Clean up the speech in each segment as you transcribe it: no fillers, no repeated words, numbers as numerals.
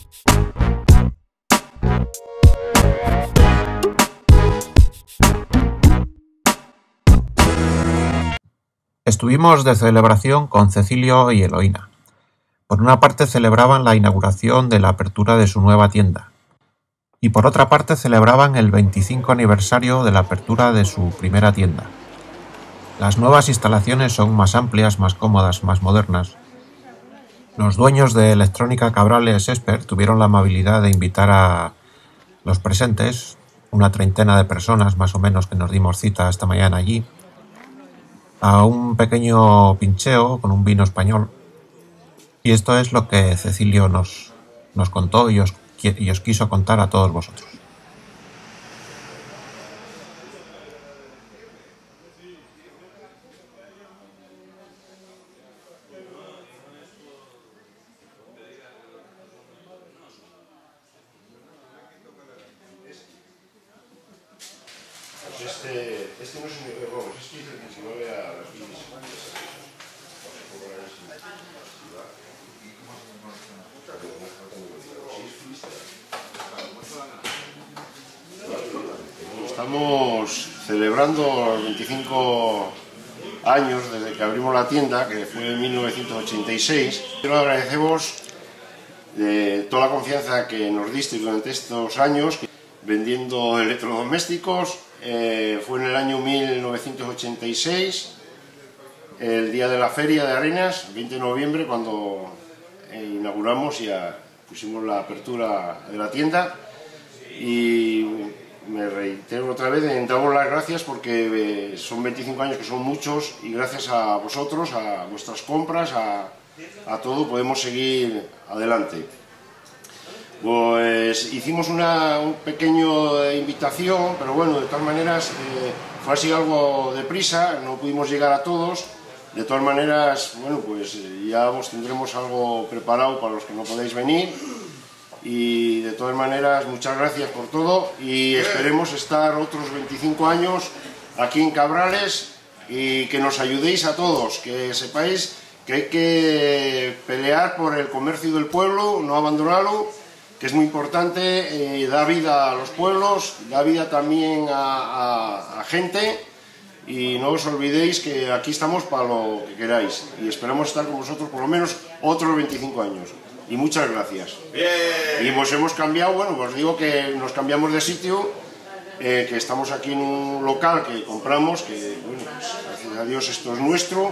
Estuvimos de celebración con Cecilio y Eloína. Por una parte celebraban la inauguración de la apertura de su nueva tienda, y por otra parte celebraban el 25 aniversario de la apertura de su primera tienda. Las nuevas instalaciones son más amplias, más cómodas, más modernas. Los dueños de Electrónica Cabrales Esper tuvieron la amabilidad de invitar a los presentes, una treintena de personas más o menos que nos dimos cita esta mañana allí, a un pequeño pincheo con un vino español. Y esto es lo que Cecilio nos contó y os quiso contar a todos vosotros. Este no es un error, este es el que se mueve a las vías. Estamos celebrando los 25 años desde que abrimos la tienda, que fue en 1986. Quiero agradecemos de toda la confianza que nos diste durante estos años vendiendo electrodomésticos. Fue en el año 1986, el día de la Feria de Arenas, 20 de noviembre, cuando inauguramos y pusimos la apertura de la tienda. Y me reitero otra vez, damos las gracias porque son 25 años que son muchos, y gracias a vosotros, a vuestras compras, a todo, podemos seguir adelante. Pues hicimos una pequeña invitación, pero bueno, de todas maneras fue así algo deprisa, no pudimos llegar a todos. De todas maneras, bueno, pues ya os tendremos algo preparado para los que no podáis venir. Y de todas maneras, muchas gracias por todo y esperemos estar otros 25 años aquí en Cabrales y que nos ayudéis a todos, que sepáis que hay que pelear por el comercio del pueblo, no abandonarlo, que es muy importante, da vida a los pueblos, da vida también a gente, y no os olvidéis que aquí estamos para lo que queráis y esperamos estar con vosotros por lo menos otros 25 años. Y muchas gracias. Bien. Y pues hemos cambiado, bueno, pues digo que nos cambiamos de sitio, que estamos aquí en un local que compramos, que bueno, pues gracias a Dios esto es nuestro,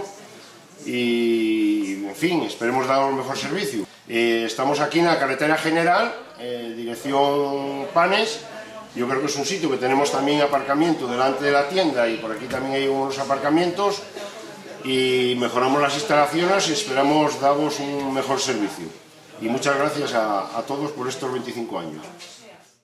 y en fin, esperemos dar un mejor servicio. Estamos aquí en la carretera general, dirección Panes. Yo creo que es un sitio que tenemos también aparcamiento delante de la tienda, y por aquí también hay unos aparcamientos, y mejoramos las instalaciones y esperamos daros un mejor servicio. Y muchas gracias a todos por estos 25 años.